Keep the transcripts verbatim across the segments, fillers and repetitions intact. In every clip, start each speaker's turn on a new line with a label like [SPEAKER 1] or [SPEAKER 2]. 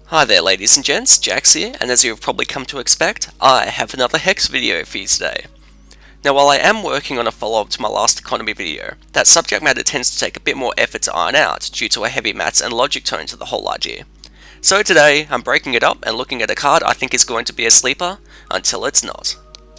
[SPEAKER 1] Hi there ladies and gents, Jax here, and as you have probably come to expect, I have another Hex video for you today. Now while I am working on a follow-up to my last economy video, that subject matter tends to take a bit more effort to iron out due to a heavy maths and logic tone to the whole idea. So today, I'm breaking it up and looking at a card I think is going to be a sleeper, until it's not.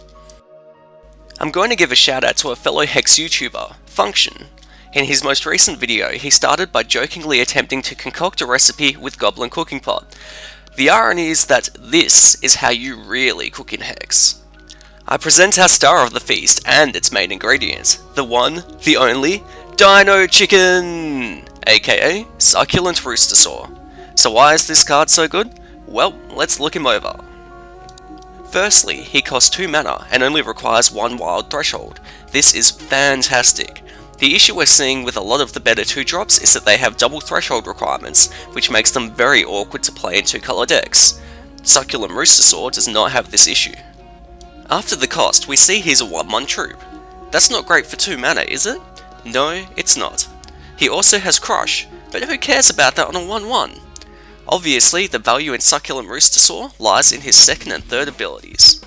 [SPEAKER 1] I'm going to give a shout out to a fellow Hex YouTuber, Function. In his most recent video, he started by jokingly attempting to concoct a recipe with Goblin Cooking Pot. The irony is that this is how you really cook in Hex. I present our star of the feast and its main ingredients, the one, the only, Dino Chicken, aka Succulent Rooster Saw. So why is this card so good? Well, let's look him over. Firstly, he costs two mana and only requires one wild threshold. This is fantastic. The issue we're seeing with a lot of the better two drops is that they have double threshold requirements, which makes them very awkward to play in two color decks. Succulent Rooster Saw does not have this issue. After the cost, we see he's a one one troop. That's not great for two mana, is it? No, it's not. He also has Crush, but who cares about that on a one one? Obviously, the value in Succulent Rooster Saw lies in his second and third abilities.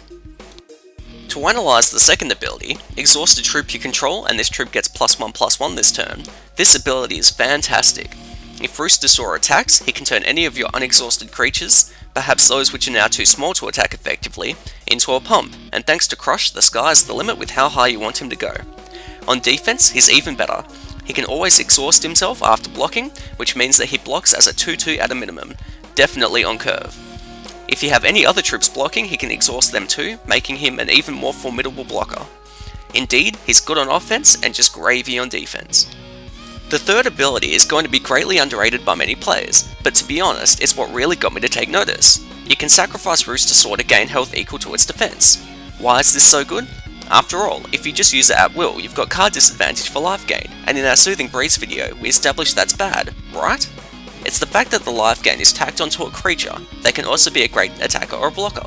[SPEAKER 1] To analyse the second ability, exhaust a troop you control and this troop gets plus one plus one this turn. This ability is fantastic. If Rooster Saw attacks, he can turn any of your unexhausted creatures, perhaps those which are now too small to attack effectively, into a pump, and thanks to Crush, the sky's the limit with how high you want him to go. On defense, he's even better. He can always exhaust himself after blocking, which means that he blocks as a two two at a minimum, definitely on curve. If you have any other troops blocking, he can exhaust them too, making him an even more formidable blocker. Indeed, he's good on offense and just gravy on defense. The third ability is going to be greatly underrated by many players, but to be honest, it's what really got me to take notice. You can sacrifice Rooster Saw to gain health equal to its defense. Why is this so good? After all, if you just use it at will, you've got card disadvantage for life gain, and in our Soothing Breeze video, we established that's bad, right? It's the fact that the life gain is tacked onto a creature that can also be a great attacker or blocker.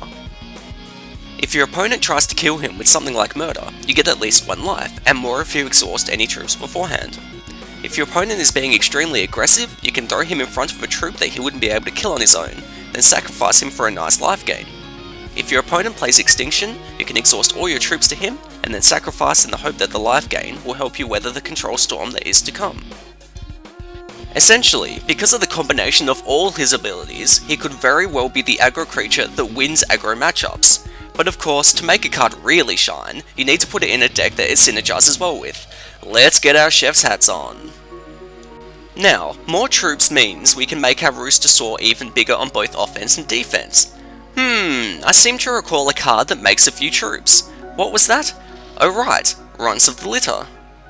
[SPEAKER 1] If your opponent tries to kill him with something like Murder, you get at least one life, and more if you exhaust any troops beforehand. If your opponent is being extremely aggressive, you can throw him in front of a troop that he wouldn't be able to kill on his own, then sacrifice him for a nice life gain. If your opponent plays Extinction, you can exhaust all your troops to him, and then sacrifice in the hope that the life gain will help you weather the control storm that is to come. Essentially, because of the combination of all his abilities, he could very well be the aggro creature that wins aggro matchups. But of course, to make a card really shine, you need to put it in a deck that it synergizes well with. Let's get our chef's hats on. Now, more troops means we can make our Rooster Saw even bigger on both offense and defense. Hmm, I seem to recall a card that makes a few troops. What was that? Oh right, Runs of the Litter.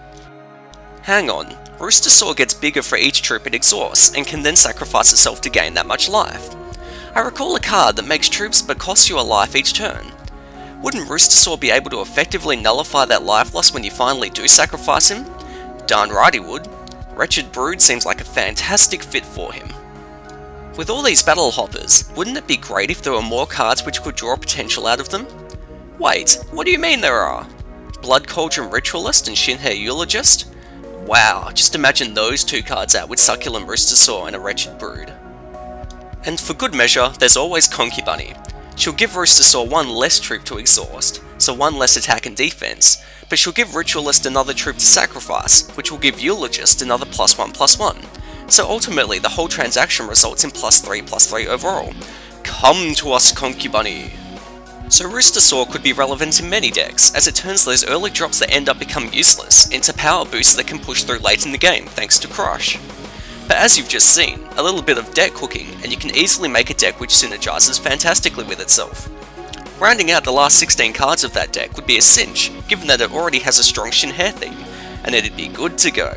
[SPEAKER 1] Hang on, Rooster Saw gets bigger for each troop it exhausts, and can then sacrifice itself to gain that much life. I recall a card that makes troops but costs you a life each turn. Wouldn't Rooster Saw be able to effectively nullify that life loss when you finally do sacrifice him? Darn right he would. Wretched Brood seems like a fantastic fit for him. With all these battle hoppers, wouldn't it be great if there were more cards which could draw potential out of them? Wait, what do you mean there are? Blood Cauldron Ritualist and Shin'hei Eulogist? Wow, just imagine those two cards out with Succulent Rooster Saw and a Wretched Brood. And for good measure, there's always Conky Bunny. She'll give Rooster Saw one less troop to exhaust, so one less attack and defense, but she'll give Ritualist another troop to sacrifice, which will give Eulogist another plus one plus one. So ultimately, the whole transaction results in plus three plus three overall. Come to us, Conky Bunny! So Rooster Saw could be relevant in many decks, as it turns those early drops that end up become useless into power boosts that can push through late in the game thanks to Crush. But as you've just seen, a little bit of deck cooking, and you can easily make a deck which synergizes fantastically with itself. Rounding out the last sixteen cards of that deck would be a cinch, given that it already has a strong Shin'hei theme, and it'd be good to go.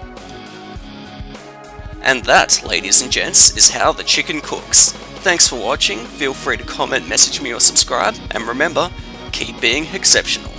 [SPEAKER 1] And that, ladies and gents, is how the chicken cooks. Thanks for watching, feel free to comment, message me or subscribe, and remember, keep being exceptional.